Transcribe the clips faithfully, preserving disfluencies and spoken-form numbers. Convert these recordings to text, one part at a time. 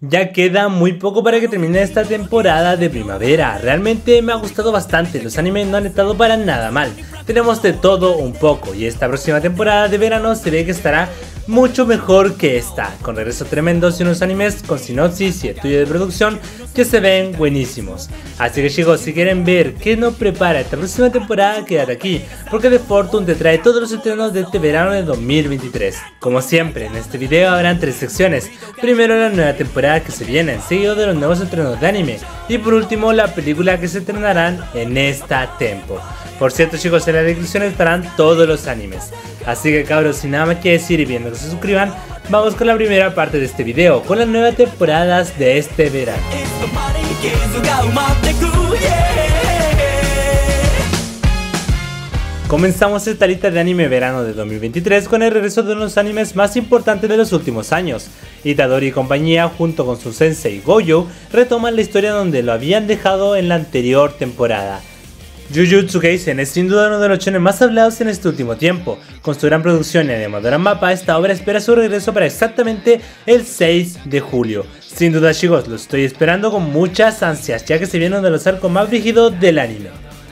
Ya queda muy poco para que termine esta temporada de primavera. Realmente me ha gustado bastante, los animes no han estado para nada mal. Tenemos de todo un poco y esta próxima temporada de verano se ve que estará mucho mejor que esta, con regresos tremendos y unos animes con sinopsis y estudio de producción que se ven buenísimos. Así que chicos, si quieren ver qué nos prepara esta próxima temporada, quédate aquí, porque The Fortune te trae todos los estrenos de este verano de dos mil veintitrés. Como siempre, en este video habrán tres secciones. Primero la nueva temporada que se viene, seguido de los nuevos estrenos de anime, y por último la película que se estrenarán en esta tempo. Por cierto chicos, en la descripción estarán todos los animes. Así que cabros, sin nada más que decir y viendo que se suscriban, vamos con la primera parte de este video, con las nuevas temporadas de este verano. Comenzamos esta lista de anime verano de dos mil veintitrés con el regreso de uno de los animes más importantes de los últimos años. Itadori y compañía, junto con su sensei Gojo, retoman la historia donde lo habían dejado en la anterior temporada. Jujutsu Kaisen es sin duda uno de los shonen más hablados en este último tiempo. Con su gran producción y animadora Mappa, esta obra espera su regreso para exactamente el seis de julio. Sin duda chicos, lo estoy esperando con muchas ansias, ya que se viene uno de los arcos más rígidos del anime.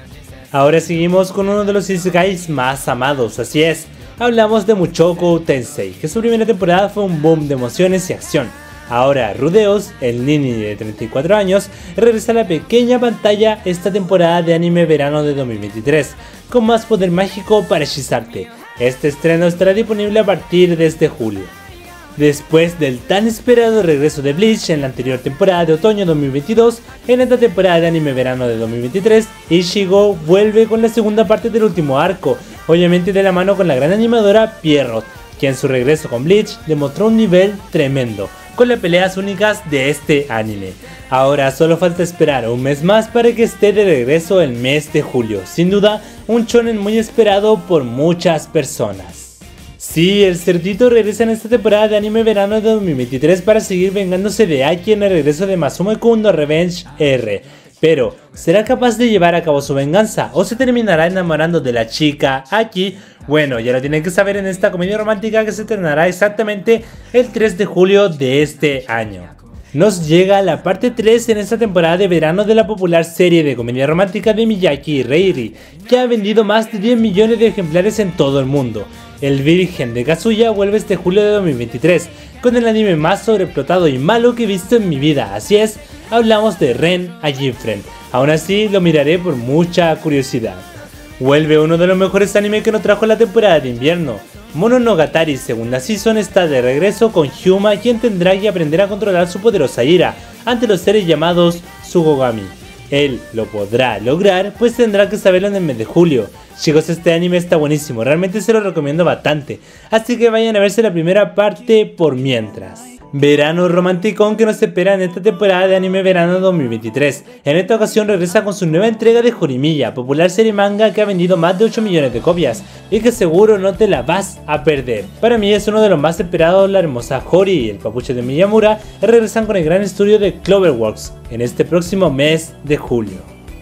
Ahora seguimos con uno de los isekais más amados, así es, hablamos de Mushoku Tensei, que su primera temporada fue un boom de emociones y acción. Ahora Rudeus, el nini de treinta y cuatro años, regresa a la pequeña pantalla esta temporada de anime verano de dos mil veintitrés, con más poder mágico para hechizarte. Este estreno estará disponible a partir de este julio. Después del tan esperado regreso de Bleach en la anterior temporada de otoño dos mil veintidós, en esta temporada de anime verano de dos mil veintitrés, Ichigo vuelve con la segunda parte del último arco, obviamente de la mano con la gran animadora Pierrot, quien en su regreso con Bleach demostró un nivel tremendo, con las peleas únicas de este anime. Ahora solo falta esperar un mes más para que esté de regreso el mes de julio, sin duda un shonen muy esperado por muchas personas. Sí, el cerdito regresa en esta temporada de anime verano de dos mil veintitrés para seguir vengándose de Aki en el regreso de Masamune Kundo Revenge R. Pero, ¿será capaz de llevar a cabo su venganza o se terminará enamorando de la chica Aki? Bueno, ya lo tienen que saber en esta comedia romántica que se estrenará exactamente el tres de julio de este año. Nos llega la parte tres en esta temporada de verano de la popular serie de comedia romántica de Miyaki y Reiri, que ha vendido más de diez millones de ejemplares en todo el mundo. El Virgen de Kazuya vuelve este julio de dos mil veintitrés, con el anime más sobreexplotado y malo que he visto en mi vida, así es, hablamos de Ren a Girlfriend. Aún así lo miraré por mucha curiosidad. Vuelve uno de los mejores animes que nos trajo la temporada de invierno. Mononogatari segunda season está de regreso con Hyuma, quien tendrá que aprender a controlar su poderosa ira ante los seres llamados Tsugogami. Él lo podrá lograr, pues tendrá que saberlo en el mes de julio. Chicos, este anime está buenísimo, realmente se lo recomiendo bastante, así que vayan a verse la primera parte por mientras. Verano romanticón que nos espera en esta temporada de anime verano dos mil veintitrés. En esta ocasión regresa con su nueva entrega de Horimiya, popular serie manga que ha vendido más de ocho millones de copias y que seguro no te la vas a perder. Para mí es uno de los más esperados. La hermosa Hori y el papuche de Miyamura regresan con el gran estudio de Cloverworks en este próximo mes de julio.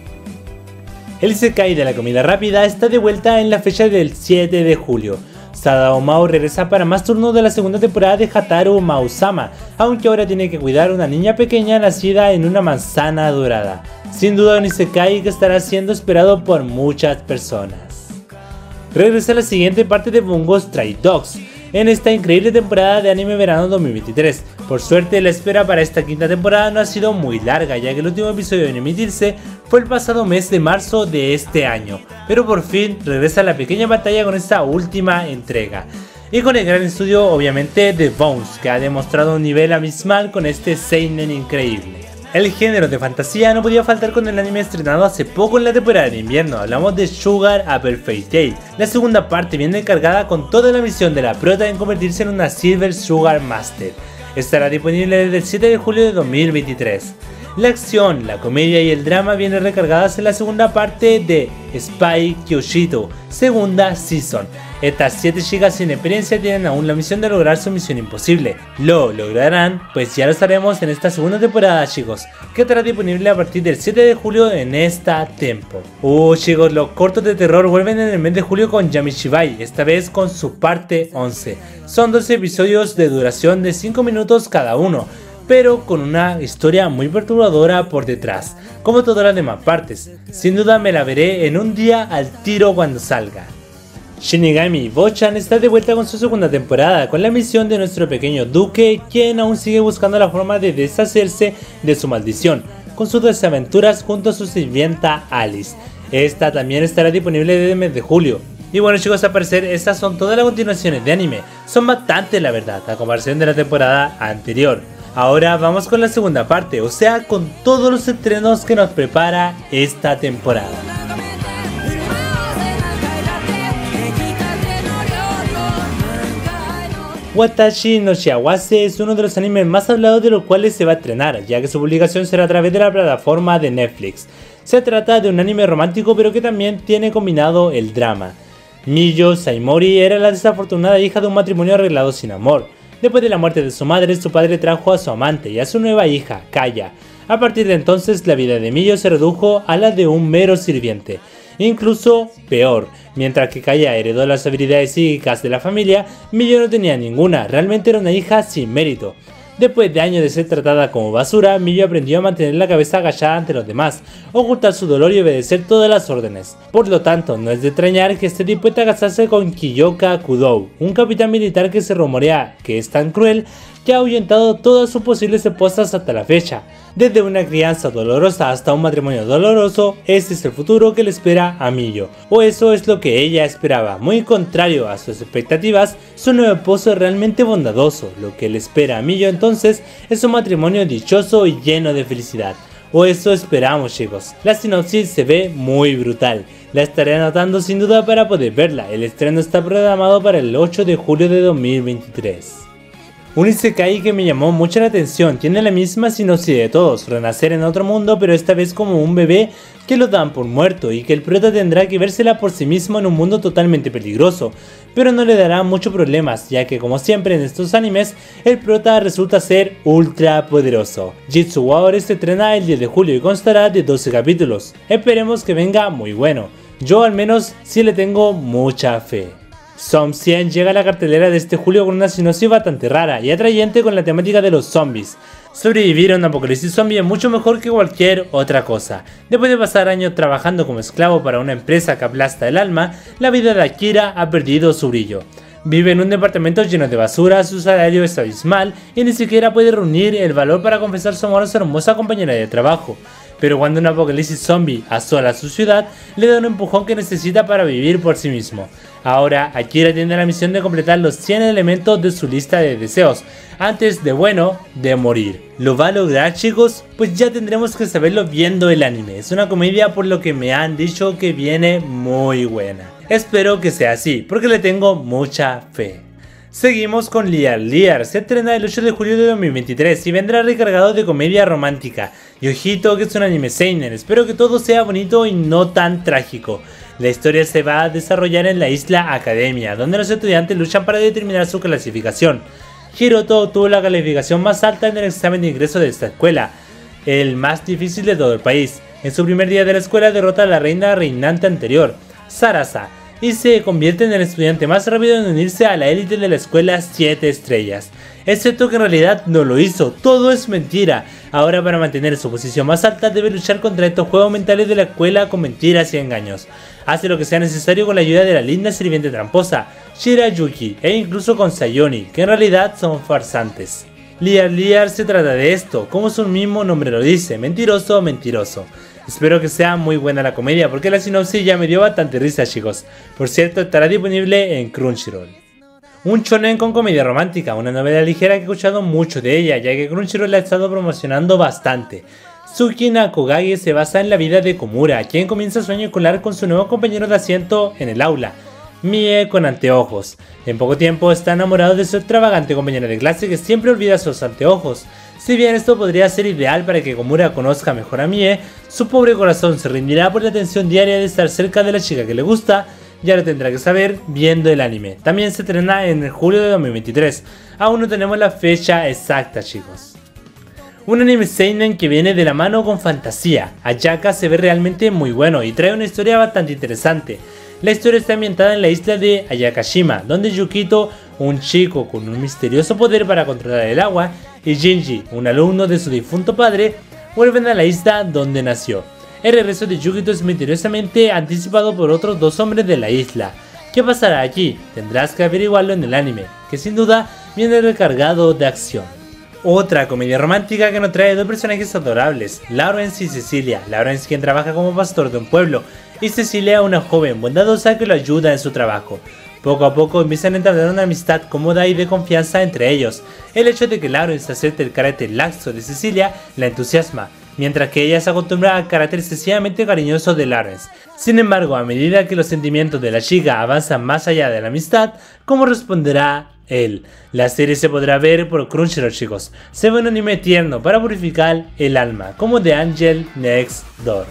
El isekai de la comida rápida está de vuelta en la fecha del siete de julio. Sadao Mao regresa para más turnos de la segunda temporada de Hataru Mausama, aunque ahora tiene que cuidar a una niña pequeña nacida en una manzana dorada. Sin duda un isekai que estará siendo esperado por muchas personas. Regresa la siguiente parte de Bungo Stray Dogs en esta increíble temporada de anime verano dos mil veintitrés. Por suerte la espera para esta quinta temporada no ha sido muy larga, ya que el último episodio en emitirse fue el pasado mes de marzo de este año, pero por fin regresa a la pequeña pantalla con esta última entrega. Y con el gran estudio obviamente de Bones, que ha demostrado un nivel abismal con este seinen increíble. El género de fantasía no podía faltar con el anime estrenado hace poco en la temporada de invierno. Hablamos de Sugar a Perfect Day. La segunda parte viene cargada con toda la misión de la prota en convertirse en una Silver Sugar Master. Estará disponible desde el siete de julio de dos mil veintitrés. La acción, la comedia y el drama vienen recargadas en la segunda parte de Spy Kyoshito, segunda season. Estas siete chicas sin experiencia tienen aún la misión de lograr su misión imposible. ¿Lo lograrán? Pues ya lo sabemos en esta segunda temporada, chicos, que estará disponible a partir del siete de julio en esta tempo. Uh chicos, los cortos de terror vuelven en el mes de julio con Yamishibai, esta vez con su parte once. Son doce episodios de duración de cinco minutos cada uno. pero con una historia muy perturbadora por detrás, como todas las demás partes. Sin duda me la veré en un día al tiro cuando salga. Shinigami Bochan está de vuelta con su segunda temporada, con la misión de nuestro pequeño duque, quien aún sigue buscando la forma de deshacerse de su maldición, con sus desaventuras junto a su sirvienta Alice. Esta también estará disponible desde el mes de julio. Y bueno chicos, al parecer estas son todas las continuaciones de anime, son bastantes la verdad, a comparación de la temporada anterior. Ahora vamos con la segunda parte, o sea con todos los estrenos que nos prepara esta temporada. Watashi no Shiawase es uno de los animes más hablados de los cuales se va a estrenar, ya que su publicación será a través de la plataforma de Netflix. Se trata de un anime romántico pero que también tiene combinado el drama. Miyo Saimori era la desafortunada hija de un matrimonio arreglado sin amor. Después de la muerte de su madre, su padre trajo a su amante y a su nueva hija, Kaya. A partir de entonces, la vida de Miyo se redujo a la de un mero sirviente. Incluso peor, mientras que Kaya heredó las habilidades psíquicas de la familia, Miyo no tenía ninguna, realmente era una hija sin mérito. Después de años de ser tratada como basura, Miyo aprendió a mantener la cabeza agachada ante los demás, ocultar su dolor y obedecer todas las órdenes. Por lo tanto, no es de extrañar que esté dispuesta a casarse con Kiyoka Kudou, un capitán militar que se rumorea que es tan cruel que ha ahuyentado todas sus posibles esposas hasta la fecha. Desde una crianza dolorosa hasta un matrimonio doloroso, este es el futuro que le espera a Miyo, o eso es lo que ella esperaba. Muy contrario a sus expectativas, su nuevo esposo es realmente bondadoso. Lo que le espera a Miyo entonces es un matrimonio dichoso y lleno de felicidad. O eso esperamos chicos. La sinopsis se ve muy brutal. La estaré anotando sin duda para poder verla. El estreno está programado para el ocho de julio de dos mil veintitrés. Un isekai que me llamó mucho la atención, tiene la misma sinopsis de todos, renacer en otro mundo pero esta vez como un bebé que lo dan por muerto y que el prota tendrá que vérsela por sí mismo en un mundo totalmente peligroso, pero no le dará muchos problemas ya que como siempre en estos animes, el prota resulta ser ultra poderoso. Jitsu Waore se estrena el diez de julio y constará de doce capítulos, esperemos que venga muy bueno, yo al menos sí le tengo mucha fe. Som cien llega a la cartelera de este julio con una sinopsis bastante rara y atrayente con la temática de los zombies. Sobrevivir a un apocalipsis zombie es mucho mejor que cualquier otra cosa. Después de pasar años trabajando como esclavo para una empresa que aplasta el alma, la vida de Akira ha perdido su brillo. Vive en un departamento lleno de basura, su salario es abismal y ni siquiera puede reunir el valor para confesar su amor a su hermosa compañera de trabajo. Pero cuando un apocalipsis zombie asola su ciudad, le da un empujón que necesita para vivir por sí mismo. Ahora, Akira tiene la misión de completar los cien elementos de su lista de deseos, antes de, bueno, de morir. ¿Lo va a lograr chicos? Pues ya tendremos que saberlo viendo el anime. Es una comedia por lo que me han dicho que viene muy buena. Espero que sea así, porque le tengo mucha fe. Seguimos con Liar Liar, se estrena el ocho de julio de dos mil veintitrés y vendrá recargado de comedia romántica. Y ojito que es un anime seinen, espero que todo sea bonito y no tan trágico. La historia se va a desarrollar en la isla Academia, donde los estudiantes luchan para determinar su clasificación. Hiroto obtuvo la calificación más alta en el examen de ingreso de esta escuela, el más difícil de todo el país. En su primer día de la escuela derrota a la reina reinante anterior, Sarasa, y se convierte en el estudiante más rápido en unirse a la élite de la escuela siete estrellas. Excepto que en realidad no lo hizo, todo es mentira. Ahora para mantener su posición más alta debe luchar contra estos juegos mentales de la escuela con mentiras y engaños. Hace lo que sea necesario con la ayuda de la linda sirviente tramposa, Shirayuki, e incluso con Sayoni, que en realidad son farsantes. Liar Liar se trata de esto, como su mismo nombre lo dice, mentiroso, mentiroso. Espero que sea muy buena la comedia porque la sinopsis ya me dio bastante risa chicos. Por cierto, estará disponible en Crunchyroll. Un shonen con comedia romántica, una novela ligera que he escuchado mucho de ella ya que Crunchyroll la ha estado promocionando bastante. Tsuki Nakogage se basa en la vida de Komura, quien comienza su año escolar con su nuevo compañero de asiento en el aula, Mie con anteojos. En poco tiempo está enamorado de su extravagante compañera de clase que siempre olvida sus anteojos. Si bien esto podría ser ideal para que Komura conozca mejor a Mie, su pobre corazón se rendirá por la tensión diaria de estar cerca de la chica que le gusta. Ya lo tendrá que saber viendo el anime. También se estrena en el julio de dos mil veintitrés. Aún no tenemos la fecha exacta chicos. Un anime seinen que viene de la mano con fantasía. Ayaka se ve realmente muy bueno y trae una historia bastante interesante. La historia está ambientada en la isla de Ayakashima, donde Yukito, un chico con un misterioso poder para controlar el agua, y Shinji, un alumno de su difunto padre, vuelven a la isla donde nació. El regreso de Yukito es misteriosamente anticipado por otros dos hombres de la isla. ¿Qué pasará aquí? Tendrás que averiguarlo en el anime, que sin duda viene recargado de acción. Otra comedia romántica que nos trae dos personajes adorables, Lawrence y Cecilia. Lawrence, quien trabaja como pastor de un pueblo, y Cecilia, una joven bondadosa que lo ayuda en su trabajo. Poco a poco empiezan a entablar una amistad cómoda y de confianza entre ellos. El hecho de que Lawrence acepte el carácter laxo de Cecilia la entusiasma, mientras que ella se acostumbra al carácter excesivamente cariñoso de Lawrence. Sin embargo, a medida que los sentimientos de la chica avanzan más allá de la amistad, ¿cómo responderá él? La serie se podrá ver por Crunchyroll, chicos. Se ve un anime tierno para purificar el alma, como The Angel Next Door.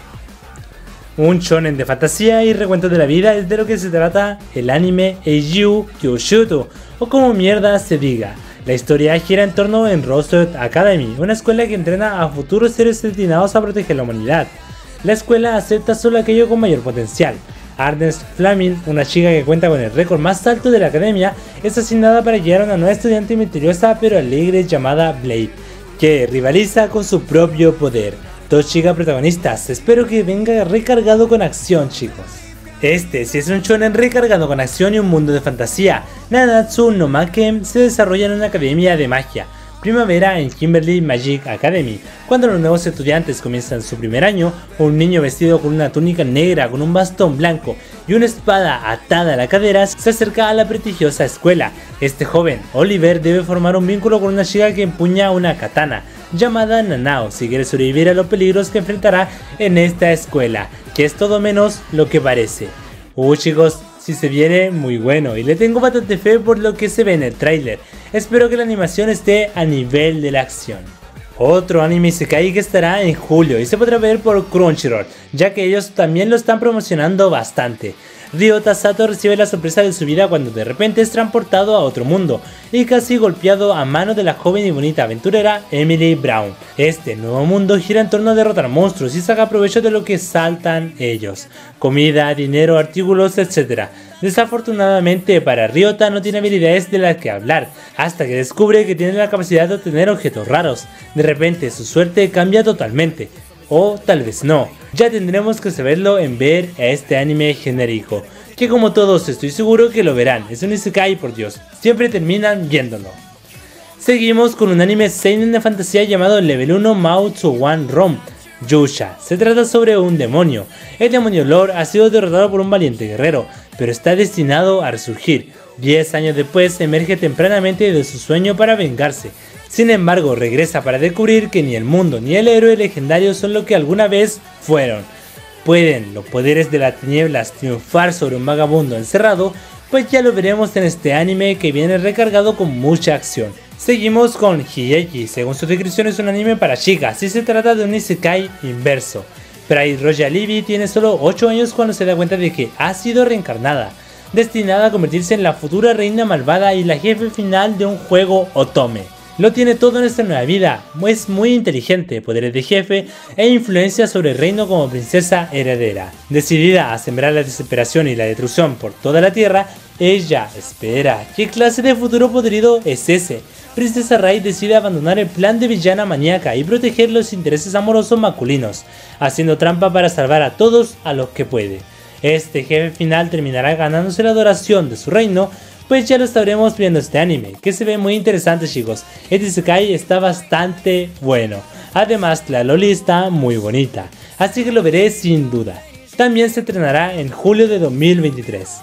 Un shonen de fantasía y recuento de la vida es de lo que se trata el anime Eiju Kyushuto, o como mierda se diga. La historia gira en torno en Rosette Academy, una escuela que entrena a futuros seres destinados a proteger la humanidad. La escuela acepta solo aquello con mayor potencial. Ardence Flaming, una chica que cuenta con el récord más alto de la academia, es asignada para guiar a una nueva estudiante misteriosa pero alegre llamada Blade, que rivaliza con su propio poder. Dos chicas protagonistas, espero que venga recargado con acción, chicos. Este sí es un shonen recargado con acción y un mundo de fantasía. Nanatsu no Maken se desarrolla en una academia de magia. Primavera en Kimberly Magic Academy. Cuando los nuevos estudiantes comienzan su primer año, un niño vestido con una túnica negra con un bastón blanco y una espada atada a la cadera se acerca a la prestigiosa escuela. Este joven, Oliver, debe formar un vínculo con una chica que empuña una katana llamada Nanao si quiere sobrevivir a los peligros que enfrentará en esta escuela, que es todo menos lo que parece. Uh chicos, si se viene muy bueno y le tengo bastante fe por lo que se ve en el tráiler. Espero que la animación esté a nivel de la acción. Otro anime isekai que estará en julio y se podrá ver por Crunchyroll, ya que ellos también lo están promocionando bastante. Ryota Sato recibe la sorpresa de su vida cuando de repente es transportado a otro mundo y casi golpeado a manos de la joven y bonita aventurera Emily Brown. Este nuevo mundo gira en torno a derrotar monstruos y saca provecho de lo que saltan ellos: comida, dinero, artículos, etcétera. Desafortunadamente para Ryota no tiene habilidades de las que hablar, hasta que descubre que tiene la capacidad de obtener objetos raros. De repente su suerte cambia totalmente. O tal vez no, ya tendremos que saberlo en ver a este anime genérico, que como todos estoy seguro que lo verán, es un isekai por Dios, siempre terminan viéndolo. Seguimos con un anime seinen de fantasía llamado Level uno Mao One Rom, Yusha. Se trata sobre un demonio. El demonio Lord ha sido derrotado por un valiente guerrero, pero está destinado a resurgir. Diez años después emerge tempranamente de su sueño para vengarse. Sin embargo, regresa para descubrir que ni el mundo ni el héroe legendario son lo que alguna vez fueron. ¿Pueden los poderes de las tinieblas triunfar sobre un vagabundo encerrado? Pues ya lo veremos en este anime que viene recargado con mucha acción. Seguimos con Higeki. Según su descripción es un anime para chicas y se trata de un isekai inverso. Pride Royal Ivy tiene solo ocho años cuando se da cuenta de que ha sido reencarnada, destinada a convertirse en la futura reina malvada y la jefe final de un juego otome. Lo tiene todo en esta nueva vida, es muy inteligente, poderes de jefe e influencia sobre el reino como princesa heredera. Decidida a sembrar la desesperación y la destrucción por toda la tierra, ella espera. ¿Qué clase de futuro podrido es ese? Princesa Rai decide abandonar el plan de villana maníaca y proteger los intereses amorosos masculinos, haciendo trampa para salvar a todos a los que puede. Este jefe final terminará ganándose la adoración de su reino. Pues ya lo estaremos viendo este anime, que se ve muy interesante, chicos. Este isekai está bastante bueno. Además la loli está muy bonita, así que lo veré sin duda. También se estrenará en julio de dos mil veintitrés.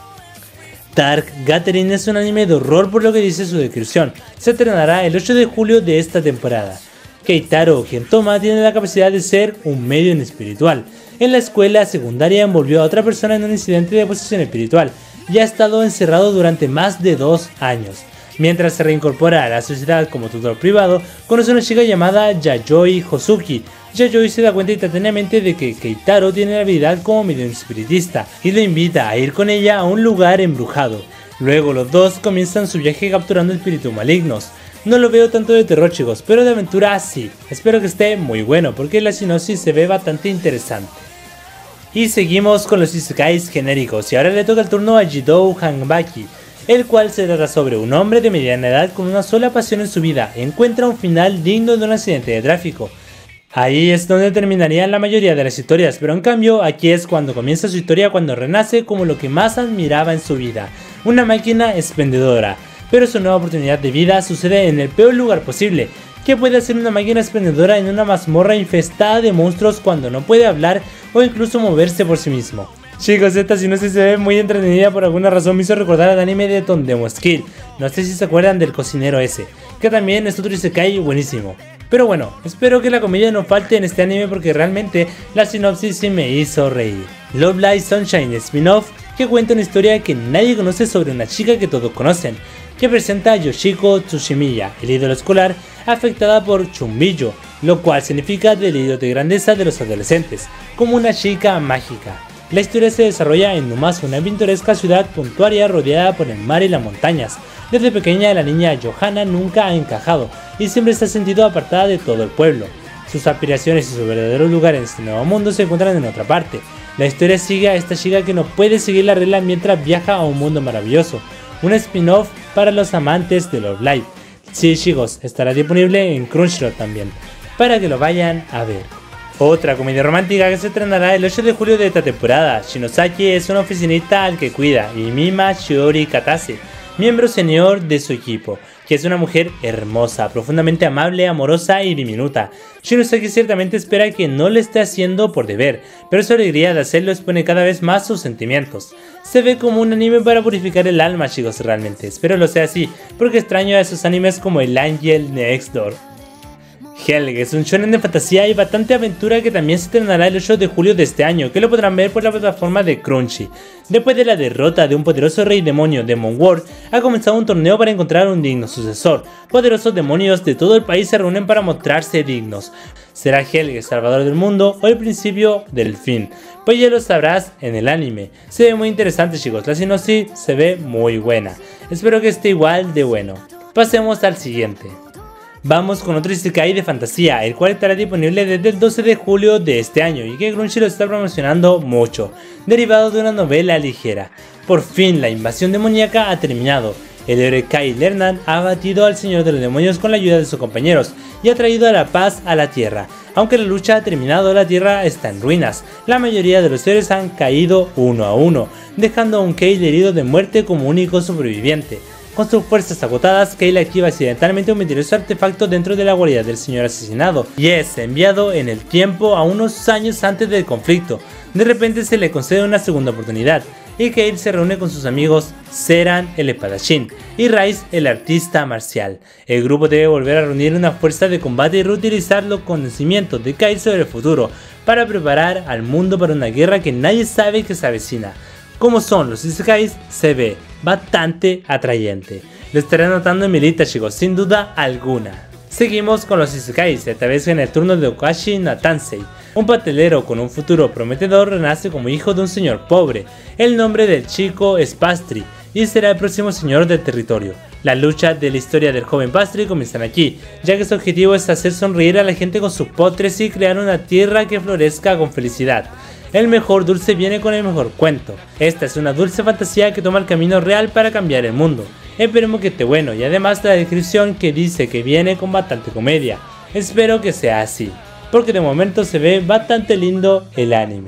Dark Gathering es un anime de horror por lo que dice su descripción. Se estrenará el ocho de julio de esta temporada. Keitaro Gentoma tiene la capacidad de ser un medium espiritual. En la escuela secundaria envolvió a otra persona en un incidente de posesión espiritual y ha estado encerrado durante más de dos años. Mientras se reincorpora a la sociedad como tutor privado, conoce a una chica llamada Yayoi Hosuki. Yayoi se da cuenta instantáneamente de que Keitaro tiene la habilidad como medium espiritista y lo invita a ir con ella a un lugar embrujado. Luego los dos comienzan su viaje capturando espíritus malignos. No lo veo tanto de terror, chicos, pero de aventura sí. Espero que esté muy bueno porque la sinopsis se ve bastante interesante. Y seguimos con los isekais genéricos y ahora le toca el turno a Jidou Hanbaki. el cual se trata sobre un hombre de mediana edad con una sola pasión en su vida, encuentra un final digno de un accidente de tráfico. Ahí es donde terminarían la mayoría de las historias, pero en cambio aquí es cuando comienza su historia, cuando renace como lo que más admiraba en su vida, una máquina expendedora. Pero su nueva oportunidad de vida sucede en el peor lugar posible. ¿Qué puede hacer una máquina expendedora en una mazmorra infestada de monstruos cuando no puede hablar o incluso moverse por sí mismo? Chicos, esta si no sé si se ve muy entretenida, por alguna razón me hizo recordar al anime de Tondemos Kill. No sé si se acuerdan del cocinero ese, que también es otro isekai buenísimo. Pero bueno, espero que la comedia no falte en este anime porque realmente la sinopsis sí me hizo reír. Love Live Sunshine spin-off que cuenta una historia que nadie conoce sobre una chica que todos conocen, que presenta a Yoshiko Tsushimiya, el ídolo escolar, afectada por Chumbillo, lo cual significa delirio de grandeza de los adolescentes, como una chica mágica. La historia se desarrolla en Numazu, una pintoresca ciudad portuaria rodeada por el mar y las montañas. Desde pequeña la niña Johanna nunca ha encajado y siempre se ha sentido apartada de todo el pueblo. Sus aspiraciones y su verdadero lugar en este nuevo mundo se encuentran en otra parte. La historia sigue a esta chica que no puede seguir la regla mientras viaja a un mundo maravilloso. Un spin-off para los amantes de Love Live. Sí chicos, estará disponible en Crunchyroll también, para que lo vayan a ver. Otra comedia romántica que se estrenará el ocho de julio de esta temporada. Shinosaki es una oficinista al que cuida y mima Shiori Katase, miembro senior de su equipo, que es una mujer hermosa, profundamente amable, amorosa y diminuta. Shinosaki ciertamente espera que no le esté haciendo por deber, pero su alegría de hacerlo expone cada vez más sus sentimientos. Se ve como un anime para purificar el alma chicos realmente, espero lo sea así, porque extraño a esos animes como el Angel Next Door. Helge es un shonen de fantasía y bastante aventura que también se estrenará el ocho de julio de este año, que lo podrán ver por la plataforma de Crunchy. Después de la derrota de un poderoso rey demonio, Demon World, ha comenzado un torneo para encontrar un digno sucesor. Poderosos demonios de todo el país se reúnen para mostrarse dignos. ¿Será Helge el salvador del mundo o el principio del fin? Pues ya lo sabrás en el anime. Se ve muy interesante chicos, la sinopsis se ve muy buena. Espero que esté igual de bueno. Pasemos al siguiente. Vamos con otro isekai de fantasía, el cual estará disponible desde el doce de julio de este año y que Crunchy lo está promocionando mucho, derivado de una novela ligera. Por fin la invasión demoníaca ha terminado. El héroe Kai Lernan ha abatido al señor de los demonios con la ayuda de sus compañeros y ha traído a la paz a la tierra. Aunque la lucha ha terminado, la tierra está en ruinas. La mayoría de los héroes han caído uno a uno, dejando a un Kai herido de muerte como único sobreviviente. Con sus fuerzas agotadas, Kale activa accidentalmente un misterioso artefacto dentro de la guarida del señor asesinado y es enviado en el tiempo a unos años antes del conflicto. De repente se le concede una segunda oportunidad y Kale se reúne con sus amigos Seran el espadachín y Rice el artista marcial. El grupo debe volver a reunir una fuerza de combate y reutilizar los conocimientos de Kale sobre el futuro para preparar al mundo para una guerra que nadie sabe que se avecina. Como son los isekais, se ve bastante atrayente. Lo estaré anotando en mi lista chicos, sin duda alguna. Seguimos con los isekais, esta vez en el turno de Okashi Natansei. Un pastelero con un futuro prometedor renace como hijo de un señor pobre. El nombre del chico es Pastry y será el próximo señor del territorio. La lucha de la historia del joven Pastry comienzan aquí, ya que su objetivo es hacer sonreír a la gente con sus postres y crear una tierra que florezca con felicidad. El mejor dulce viene con el mejor cuento. Esta es una dulce fantasía que toma el camino real para cambiar el mundo. Esperemos que esté bueno y además la descripción que dice que viene con bastante comedia. Espero que sea así, porque de momento se ve bastante lindo el anime.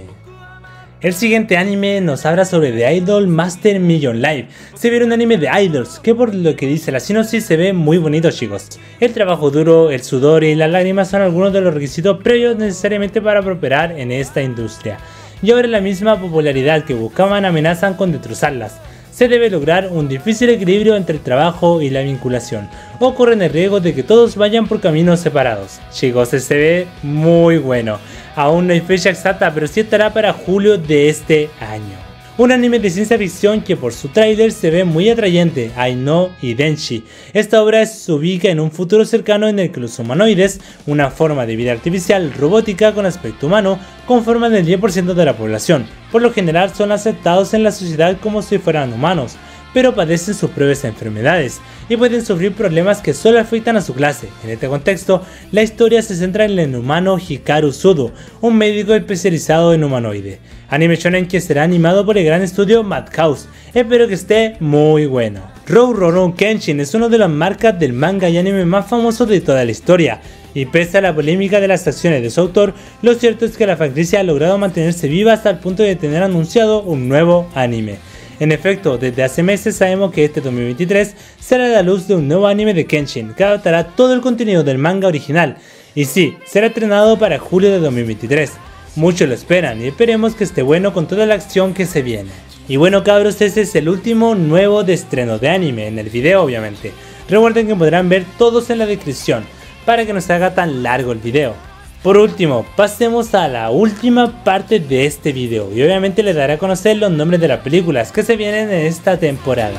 El siguiente anime nos habla sobre The Idol Master Million Live. Se ve un anime de idols que por lo que dice la sinopsis se ve muy bonito chicos. El trabajo duro, el sudor y las lágrimas son algunos de los requisitos previos necesariamente para prosperar en esta industria. Y ahora la misma popularidad que buscaban amenazan con destrozarlas. Se debe lograr un difícil equilibrio entre el trabajo y la vinculación, o corren el riesgo de que todos vayan por caminos separados. Chicos, se ve muy bueno. Aún no hay fecha exacta, pero sí estará para julio de este año. Un anime de ciencia ficción que por su tráiler se ve muy atrayente, Aino y Denshi. Esta obra se ubica en un futuro cercano en el que los humanoides, una forma de vida artificial robótica con aspecto humano, conforman el diez por ciento de la población. Por lo general son aceptados en la sociedad como si fueran humanos, pero padecen sus propias enfermedades y pueden sufrir problemas que solo afectan a su clase. En este contexto, la historia se centra en el humano Hikaru Sudo, un médico especializado en humanoide. Anime shonen que será animado por el gran estudio Madhouse. Espero que esté muy bueno. Rurouni Kenshin es uno de las marcas del manga y anime más famosos de toda la historia, y pese a la polémica de las acciones de su autor, lo cierto es que la franquicia ha logrado mantenerse viva hasta el punto de tener anunciado un nuevo anime. En efecto, desde hace meses sabemos que este dos mil veintitrés será la luz de un nuevo anime de Kenshin que adaptará todo el contenido del manga original, y sí, será estrenado para julio de dos mil veintitrés. Muchos lo esperan y esperemos que esté bueno con toda la acción que se viene. Y bueno cabros, este es el último nuevo de estreno de anime, en el video obviamente. Recuerden que podrán ver todos en la descripción, para que no se haga tan largo el video. Por último, pasemos a la última parte de este video, y obviamente les daré a conocer los nombres de las películas que se vienen en esta temporada.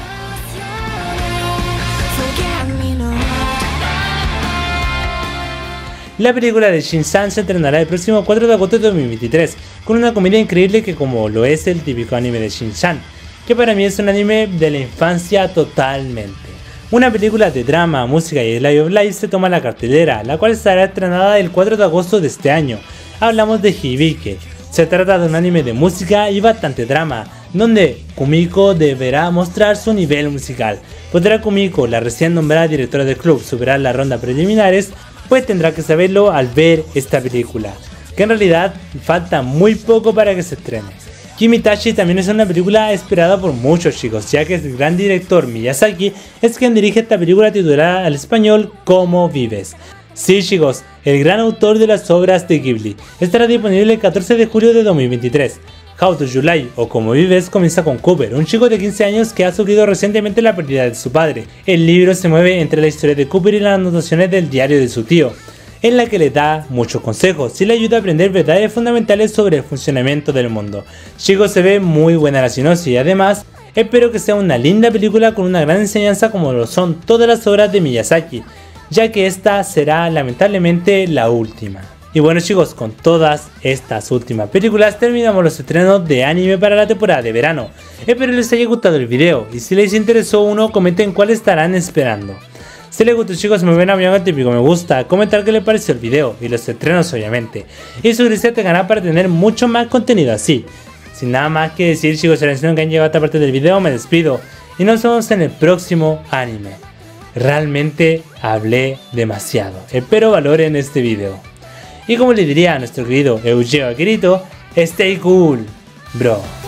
La película de Shin-Chan se estrenará el próximo cuatro de agosto de dos mil veintitrés, con una comedia increíble que como lo es el típico anime de Shin-Chan, que para mí es un anime de la infancia totalmente. Una película de drama, música y Live of Life se toma la cartelera, la cual estará estrenada el cuatro de agosto de este año. Hablamos de Hibike. Se trata de un anime de música y bastante drama, donde Kumiko deberá mostrar su nivel musical. ¿Podrá Kumiko, la recién nombrada directora del club, superar la ronda preliminares? Pues tendrá que saberlo al ver esta película, que en realidad falta muy poco para que se estrene. Kimitachi también es una película esperada por muchos chicos, ya que el gran director Miyazaki es quien dirige esta película titulada al español ¿Cómo vives? Sí chicos, el gran autor de las obras de Ghibli. Estará disponible el catorce de julio de dos mil veintitrés. How to July o Cómo vives comienza con Cooper, un chico de quince años que ha sufrido recientemente la pérdida de su padre. El libro se mueve entre la historia de Cooper y las anotaciones del diario de su tío, en la que le da muchos consejos y le ayuda a aprender verdades fundamentales sobre el funcionamiento del mundo. Chicos, se ve muy buena la sinopsis y además espero que sea una linda película con una gran enseñanza como lo son todas las obras de Miyazaki, ya que esta será lamentablemente la última. Y bueno chicos, con todas estas últimas películas terminamos los estrenos de anime para la temporada de verano. Espero les haya gustado el video y si les interesó uno, comenten cuál estarán esperando. Si les gustó chicos, me ven a mi típico me gusta, comentar qué les pareció el video y los estrenos obviamente. Y suscribirse a este canal para tener mucho más contenido así. Sin nada más que decir chicos, si que han llegado a esta parte del video me despido y nos vemos en el próximo anime. Realmente hablé demasiado, espero valoren este video. Y como le diría a nuestro querido Eugeo Akirito, stay cool, bro.